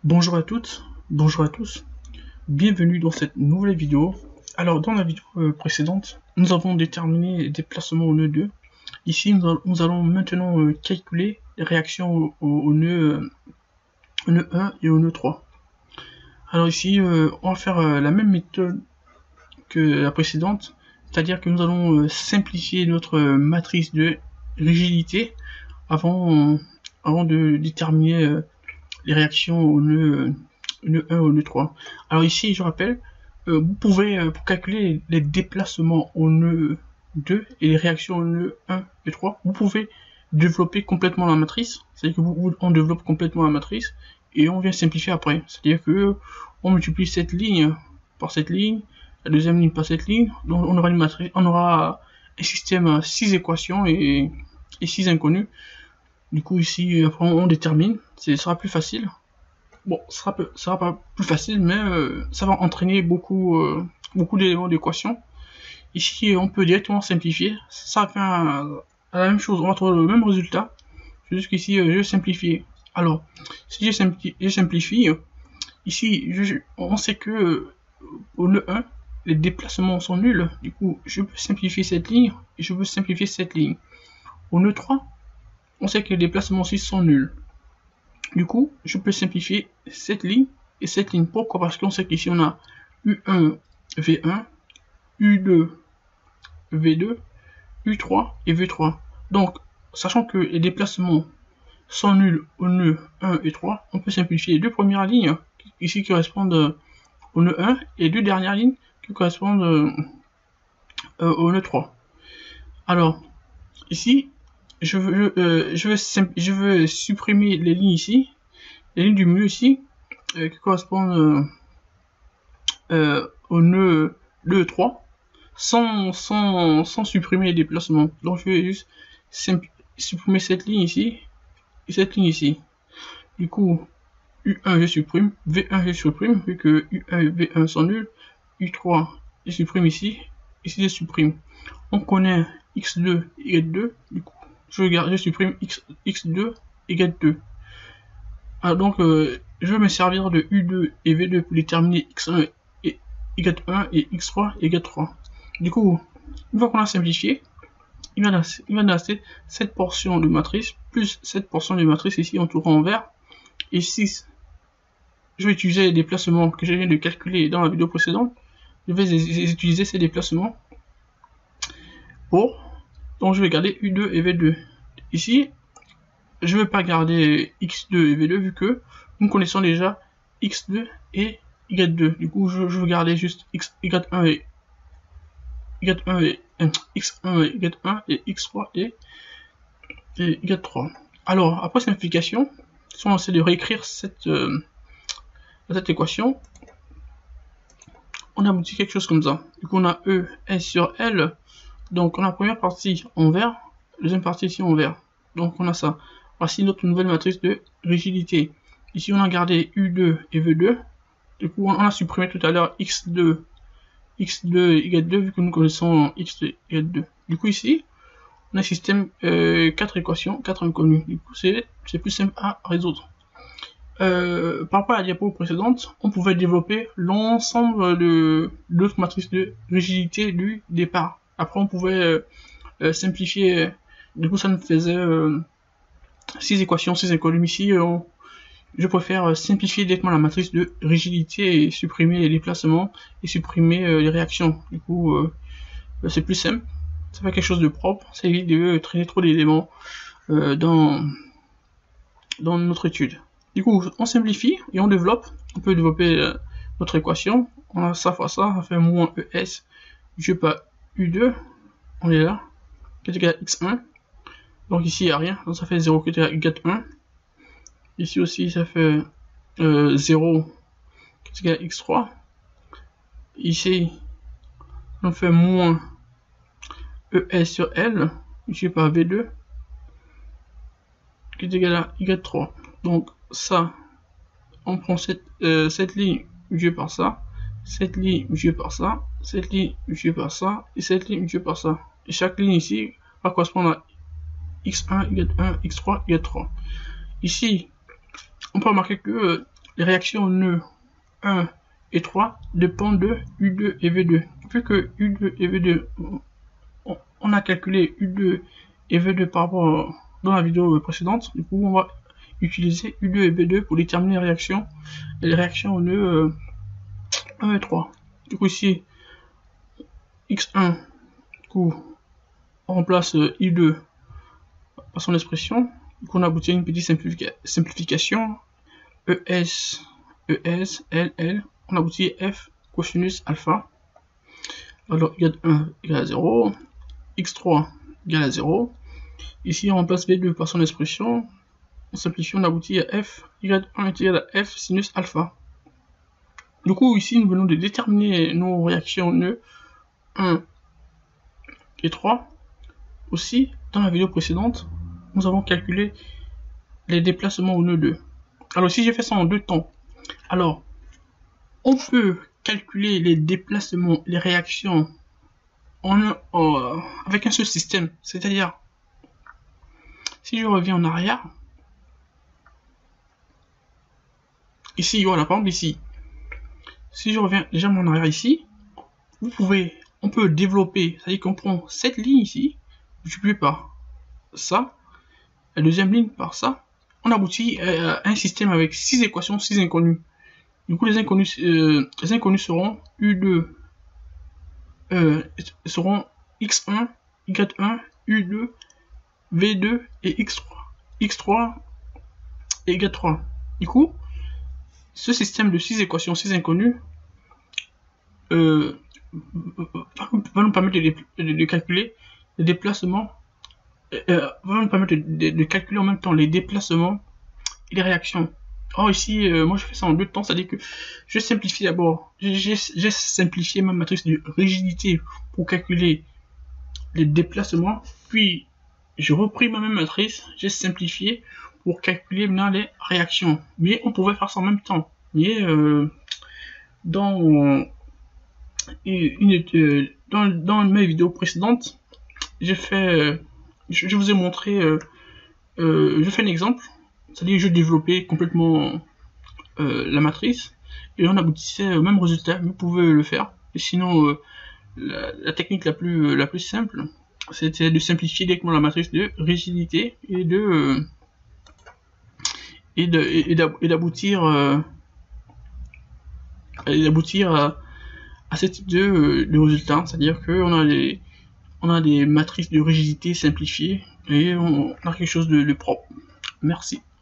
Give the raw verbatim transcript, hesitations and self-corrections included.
Bonjour à toutes, bonjour à tous, bienvenue dans cette nouvelle vidéo. Alors dans la vidéo euh, précédente, nous avons déterminé les déplacements au nœud deux. Ici nous, a, nous allons maintenant euh, calculer les réactions au, au, au, nœud, euh, au nœud un et au nœud trois. Alors ici euh, on va faire euh, la même méthode que la précédente, c'est-à-dire que nous allons euh, simplifier notre euh, matrice de rigidité avant, euh, avant de déterminer euh, les réactions au nœud, nœud un au nœud trois. Alors ici, je rappelle, euh, vous pouvez, euh, pour calculer les déplacements au nœud deux et les réactions au nœud un et trois, vous pouvez développer complètement la matrice. C'est-à-dire que vous, on développe complètement la matrice et on vient simplifier après. C'est-à-dire que on multiplie cette ligne par cette ligne, la deuxième ligne par cette ligne, donc on aura une matrice, on aura un système à six équations et, et six inconnus. Du coup ici après on détermine, ce sera plus facile. Bon, ce sera, peu, sera pas plus facile, mais euh, ça va entraîner beaucoup, euh, beaucoup d'éléments d'équation. Ici on peut directement simplifier, ça fait un, la même chose, on va trouver le même résultat. Juste qu'ici euh, je vais simplifier. Alors si je simplifie, je simplifie ici je, on sait que euh, au nœud un les déplacements sont nuls. Du coup je peux simplifier cette ligne et je peux simplifier cette ligne. Au nœud trois on sait que les déplacements aussi sont nuls. Du coup, je peux simplifier cette ligne et cette ligne. Pourquoi? Parce qu'on sait qu'ici on a U un V un, U deux V deux, U trois et V trois. Donc, sachant que les déplacements sont nuls au nœud un et trois, on peut simplifier les deux premières lignes ici qui correspondent au nœud un et les deux dernières lignes qui correspondent euh, au nœud trois. Alors, ici, je veux, euh, je, veux je veux supprimer les lignes ici, les lignes du milieu ici, euh, qui correspondent euh, euh, au nœud deux trois, sans, sans, sans supprimer les déplacements. Donc je vais juste supprimer cette ligne ici, et cette ligne ici. Du coup, U un je supprime, V un je supprime, vu que U un et V un sont nuls, U trois je supprime ici, ici je supprime. On connaît X deux égale deux, du coup, je, regarde, je supprime X, X2 égale deux. Alors donc, euh, je vais me servir de U deux et V deux pour déterminer X un et, égale un et X trois égale trois. Du coup, une fois qu'on a simplifié, il va nous rester cette portion de matrice plus cette portion de matrice ici entourée en vert. Et six, je vais utiliser les déplacements que je viens de calculer dans la vidéo précédente. Je vais utiliser ces déplacements pour, donc je vais garder U deux et V deux. Ici, je ne vais pas garder X deux et V deux vu que nous connaissons déjà X deux et Y deux. Du coup, je, je veux garder juste X, Y1 et Y1 et euh, X un et Y1 et X trois et, et Y trois. Alors, après simplification, si on essaie de réécrire cette, euh, cette équation, on aboutit quelque chose comme ça. Du coup, on a E, S sur L. Donc, on a la première partie en vert, la deuxième partie ici en vert. Donc, on a ça. Voici notre nouvelle matrice de rigidité. Ici, on a gardé U deux et V deux. Du coup, on a supprimé tout à l'heure X deux, X deux égale deux, vu que nous connaissons X deux égale deux. Du coup, ici, on a un système euh, quatre équations, quatre inconnues. Du coup, c'est plus simple à résoudre. Euh, par rapport à la diapo précédente, on pouvait développer l'ensemble de l'autre matrice de rigidité du départ. Après, on pouvait euh, euh, simplifier. Du coup, ça nous faisait euh, six équations, six inconnues. Ici, euh, je préfère simplifier directement la matrice de rigidité et supprimer les déplacements et supprimer euh, les réactions. Du coup, euh, c'est plus simple. Ça fait quelque chose de propre. Ça évite de traîner trop d'éléments euh, dans, dans notre étude. Du coup, on simplifie et on développe. On peut développer euh, notre équation. On a ça fois ça, ça fait moins E S, je pas U deux. On est là. Qui est égal à X un. Donc ici, il n'y a rien. Donc ça fait zéro qui est égal à Y un. Ici aussi, ça fait euh, zéro qui est égal à X trois. Ici, on fait moins E S sur L, je pas V deux, qui est égal à Y trois. Donc ça, on prend cette, euh, cette ligne multipliée par ça, cette ligne multipliée par ça, cette ligne multipliée par ça, et cette ligne multipliée par ça. Et chaque ligne ici va correspondre à X un, Y un, X trois, Y trois. Ici, on peut remarquer que euh, les réactions nœud un et trois dépendent de U deux et V deux. Vu que U deux et V deux, on a calculé U deux et V deux par rapport dans la vidéo précédente, du coup on va utiliser U deux et V deux pour déterminer les réactions, et les réactions nœud un et trois. Du coup ici X un, du coup on remplace I deux par son expression, du coup on aboutit à une petite simplifica simplification, E S, E S, L, L, on aboutit à F cosinus alpha. Alors y un égale à zéro, X trois égale à zéro. Ici on remplace V deux par son expression, on simplifie, on aboutit à F égale un égale à F sinus alpha. Du coup ici nous venons de déterminer nos réactions nœud un et trois. Aussi dans la vidéo précédente nous avons calculé les déplacements au nœud deux. Alors si j'ai fait ça en deux temps, alors on peut calculer les déplacements, les réactions en, en, avec un seul système, c'est-à-dire si je reviens en arrière, ici voilà par exemple ici, si je reviens déjà en arrière ici, vous pouvez, on peut développer, c'est-à-dire qu'on prend cette ligne ici, multiplié par ça, la deuxième ligne par ça, on aboutit à un système avec six équations, six inconnus. Du coup les inconnus, euh, les inconnus seront U deux, euh, seront X un, Y un, U deux, V deux et X trois. X trois et Y trois. Du coup, ce système de six équations, six inconnues, euh, va nous permettre de, de, de calculer les déplacements, euh, va nous permettre de, de, de calculer en même temps les déplacements et les réactions. Or ici, euh, moi je fais ça en deux temps, c'est-à-dire que je simplifie d'abord, j'ai simplifié ma matrice de rigidité pour calculer les déplacements, puis je repris ma même matrice, j'ai simplifié pour calculer maintenant les réactions. Mais on pouvait faire ça en même temps. Mais euh, dans, une, euh, dans, dans mes vidéos précédentes, j'ai fait, je, je vous ai montré, euh, euh, je fais un exemple, c'est-à-dire je développais complètement euh, la matrice et on aboutissait au même résultat. Vous pouvez le faire. Et sinon, euh, la, la technique la plus, la plus simple, c'était de simplifier directement la matrice de rigidité et de euh, et de et d'aboutir euh, et d'aboutir à, à ce type de, de résultat, c'est-à-dire que on a des on a des matrices de rigidité simplifiées et on a quelque chose de, de propre. Merci.